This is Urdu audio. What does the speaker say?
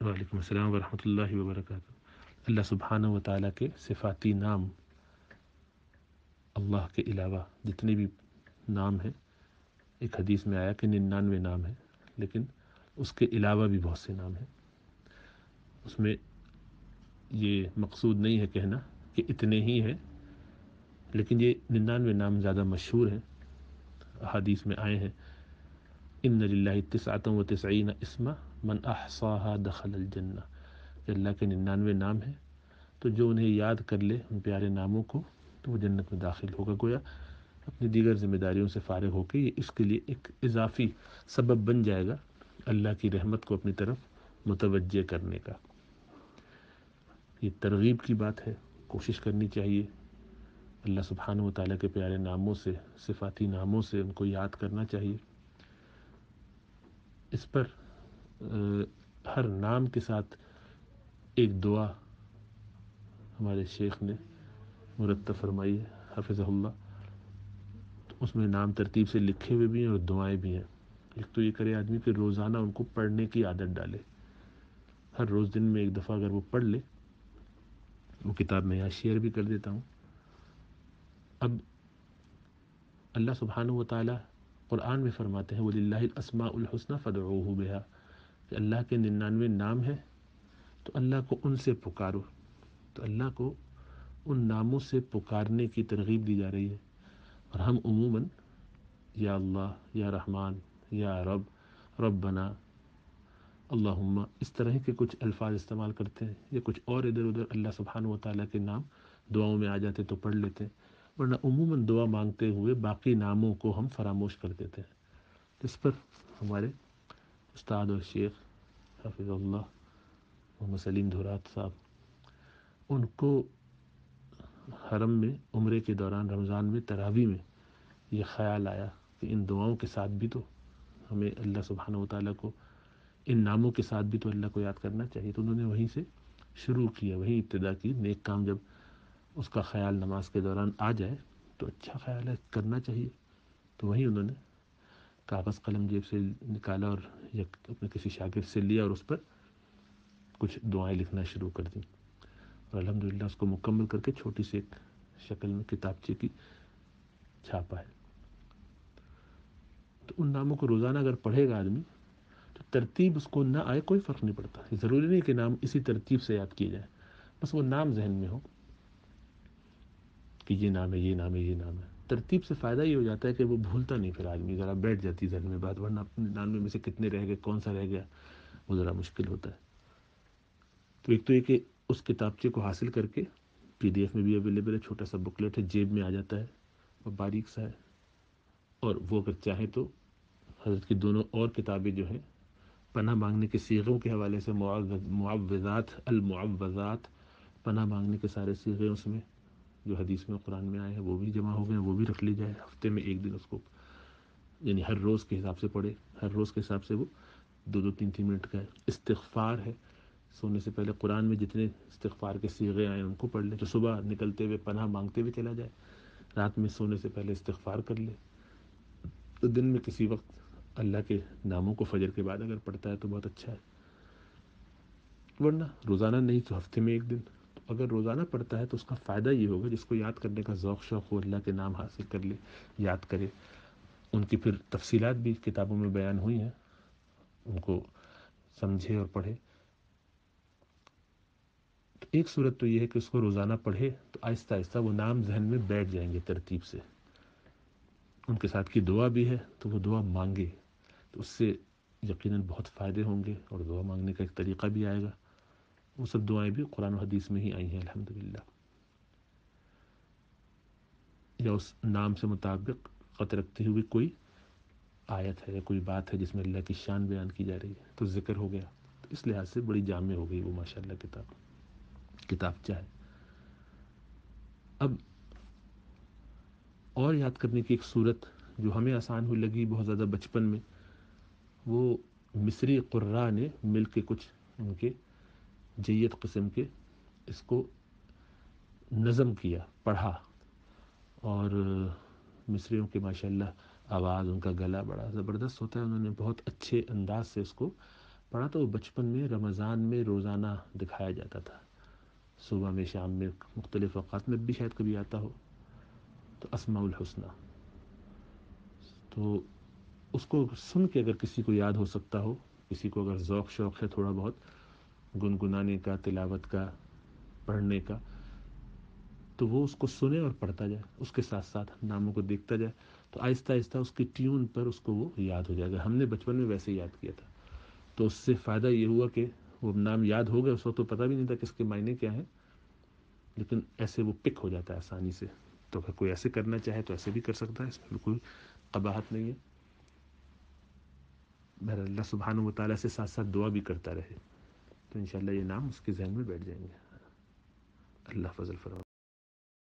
وعلیکم السلام ورحمۃ اللہ وبرکاتہ۔ اللہ سبحانہ و تعالیٰ کے صفاتی نام، اللہ کے علاوہ جتنے بھی نام ہیں، ایک حدیث میں آیا کہ 99 نام ہیں، لیکن اس کے علاوہ بھی بہت سے نام ہیں۔ اس میں یہ مقصود نہیں ہے کہنا کہ اتنے ہی ہیں، لیکن یہ 99 نام زیادہ مشہور ہیں، حدیث میں آئے ہیں ان للہ 99 اسما من احصاها دخل الجنہ، کہ اللہ کے 99 نام ہیں، تو جو انہیں یاد کر لے ان پیارے ناموں کو تو وہ جنت میں داخل ہوگا۔ گویا اپنی دیگر ذمہ داریوں سے فارغ ہو کے یہ اس کے لیے ایک اضافی سبب بن جائے گا اللہ کی رحمت کو اپنی طرف متوجہ کرنے کا۔ یہ ترغیب کی بات ہے، کوشش کرنی چاہیے اللہ سبحانہ و تعالیٰ کے پیارے ناموں سے، صفاتی ناموں سے ان کو یاد کرنا چاہیے۔ اس پر ہر نام کے ساتھ ایک دعا ہمارے شیخ نے مرتب فرمائی ہے حفظہ اللہ، تو اس میں نام ترتیب سے لکھے ہوئے بھی ہیں اور دعائیں بھی ہیں۔ ایک تو یہ کرے آدمی کہ روزانہ ان کو پڑھنے کی عادت ڈالے، ہر روز دن میں ایک دفعہ اگر وہ پڑھ لے، وہ کتاب میں یہاں شیئر بھی کر دیتا ہوں۔ اب اللہ سبحانہ و تعالیٰ قرآن میں فرماتے ہیں وَلِلَّهِ الْأَسْمَاءُ الْحُسْنَى فَادْعُوهُ بِهَا، کہ اللہ کے 99 نام ہیں تو اللہ کو ان سے پکارو، تو اللہ کو ان ناموں سے پکارنے کی ترغیب دی جا رہی ہے۔ اور ہم عموماً یا اللہ، یا رحمان، یا رب، ربنا، اللہم، اس طرح کے کچھ الفاظ استعمال کرتے ہیں، یا کچھ اور ادھر ادھر اللہ سبحانہ و تعالیٰ کے نام دعاؤں میں آ جاتے تو پڑھ لیتے ہیں، ورنہ عموماً دعا مانگتے ہوئے باقی ناموں کو ہم فراموش کر دیتے ہیں۔ اس پر ہمارے استاد اور شیخ حفظ اللہ محمد سلیم دھورات صاحب، ان کو حرم میں عمرے کے دوران رمضان میں تراویح میں یہ خیال آیا کہ ان دعاؤں کے ساتھ بھی تو ہمیں اللہ سبحانہ و تعالیٰ کو، ان ناموں کے ساتھ بھی تو اللہ کو یاد کرنا چاہیے، تو انہوں نے وہیں سے شروع کیا، وہیں ابتدا کی۔ نیک کام جب اس کا خیال نماز کے دوران آ جائے تو اچھا خیال ہے، کرنا چاہیے، تو وہیں انہوں نے کاغذ قلم جیب سے نکالا اور اپنے کسی شاگرد سے لیا اور اس پر کچھ دعائیں لکھنا شروع کر دیں، اور الحمدللہ اس کو مکمل کر کے چھوٹی سی ایک شکل میں کتابچے کی چھاپا ہے۔ تو ان ناموں کو روزانہ اگر پڑھے گا آدمی تو ترتیب اس کو نہ آئے کوئی فرق نہیں پڑتا، ضروری نہیں کہ نام اسی ترتیب سے یاد کیے جائیں، بس وہ نام ذہن میں ہو کہ یہ نام ہے، یہ نام ہے، یہ نام ہے۔ ترتیب سے فائدہ یہ ہو جاتا ہے کہ وہ بھولتا نہیں، پھر آدمی ذرا بیٹھ جاتی ذہن میں بات، ورنہ اپنے 99 میں سے کتنے رہ گئے، کون سا رہ گیا، وہ ذرا مشکل ہوتا ہے۔ تو ایک تو یہ کہ اس کتابچے کو حاصل کر کے PDF میں بھی اویلیبل ہے، چھوٹا سا بکلیٹ ہے، جیب میں آ جاتا ہے اور باریک سا ہے، اور وہ اگر چاہیں تو حضرت کی دونوں اور کتابیں جو ہیں پناہ مانگنے کے صیغوں کے حوالے سے، معوذات، المعوذات، پناہ مانگنے کے سارے صیغے اس میں جو حدیث میں قرآن میں آئے ہیں وہ بھی جمع ہو گئے ہیں، وہ بھی رکھ لی جائے، ہفتے میں ایک دن اس کو، یعنی ہر روز کے حساب سے پڑھے، ہر روز کے حساب سے وہ 2-2 3-3 منٹ کا ہے۔ استغفار ہے، سونے سے پہلے قرآن میں جتنے استغفار کے صیغے آئے ہیں ان کو پڑھ لے، تو صبح نکلتے ہوئے پناہ مانگتے ہوئے چلا جائے، رات میں سونے سے پہلے استغفار کر لے، تو دن میں کسی وقت اللہ کے ناموں کو فجر کے بعد اگر پڑھتا ہے تو بہت اچھا ہے، ورنہ روزانہ نہیں تو ہفتے میں ایک دن۔ تو اگر روزانہ پڑھتا ہے تو اس کا فائدہ یہ ہوگا، جس کو یاد کرنے کا ذوق شوق ہو، اللہ کے نام حاصل کر لے، یاد کرے، ان کی پھر تفصیلات بھی کتابوں میں بیان ہوئی ہیں، ان کو سمجھے اور پڑھے۔ تو ایک صورت تو یہ ہے کہ اس کو روزانہ پڑھے تو آہستہ آہستہ وہ نام ذہن میں بیٹھ جائیں گے ترتیب سے۔ ان کے ساتھ کی دعا بھی ہے تو وہ دعا مانگے، تو اس سے یقیناً بہت فائدے ہوں گے، اور دعا مانگنے کا ایک طریقہ بھی آئے گا۔ وہ سب دعائیں بھی قرآن و حدیث میں ہی آئی ہیں الحمدللہ، یا اس نام سے مطابق قط رکھتے ہوئے کوئی آیت ہے یا کوئی بات ہے جس میں اللہ کی شان بیان کی جا رہی ہے تو ذکر ہو گیا، تو اس لحاظ سے بڑی جامع ہو گئی وہ ماشاءاللہ کتابچہ ہے۔ اب اور یاد کرنے کی ایک صورت جو ہمیں آسان ہوئی لگی بہت زیادہ بچپن میں، وہ مصری قراء نے مل کے کچھ ان کے جید قسم کے اس کو نظم کیا، پڑھا، اور مصریوں کے ماشاءاللہ آواز، ان کا گلا بڑا زبردست ہوتا ہے، انہوں نے بہت اچھے انداز سے اس کو پڑھا تو بچپن میں رمضان میں روزانہ دکھایا جاتا تھا، صبح میں شام میں مختلف اوقات میں بھی شاید کبھی آتا ہو، تو اسماء الحسنہ، تو اس کو سن کے اگر کسی کو یاد ہو سکتا ہو، کسی کو اگر ذوق شوق ہے تھوڑا بہت گنگنانے کا، تلاوت کا، پڑھنے کا، تو وہ اس کو سنے اور پڑھتا جائے، اس کے ساتھ ساتھ ناموں کو دیکھتا جائے، تو آہستہ آہستہ اس کی ٹیون پر اس کو وہ یاد ہو جائے گا۔ ہم نے بچپن میں ویسے ہی یاد کیا تھا، تو اس سے فائدہ یہ ہوا کہ وہ نام یاد ہو گئے، اس وقت تو پتہ بھی نہیں تھا کہ اس کے معنی کیا ہیں، لیکن ایسے وہ پک ہو جاتا ہے آسانی سے۔ تو اگر کوئی ایسے کرنا چاہے تو ایسے بھی کر سکتا ہے، اس میں کوئی قباحت نہیں ہے۔ بہر اللہ سبحانہ و تعالیٰ سے ساتھ ساتھ دعا بھی کرتا رہے، تو انشاءاللہ یہ نام اس کے ذہن میں بیٹھ جائیں گے۔ اللہ فضل فرمائے۔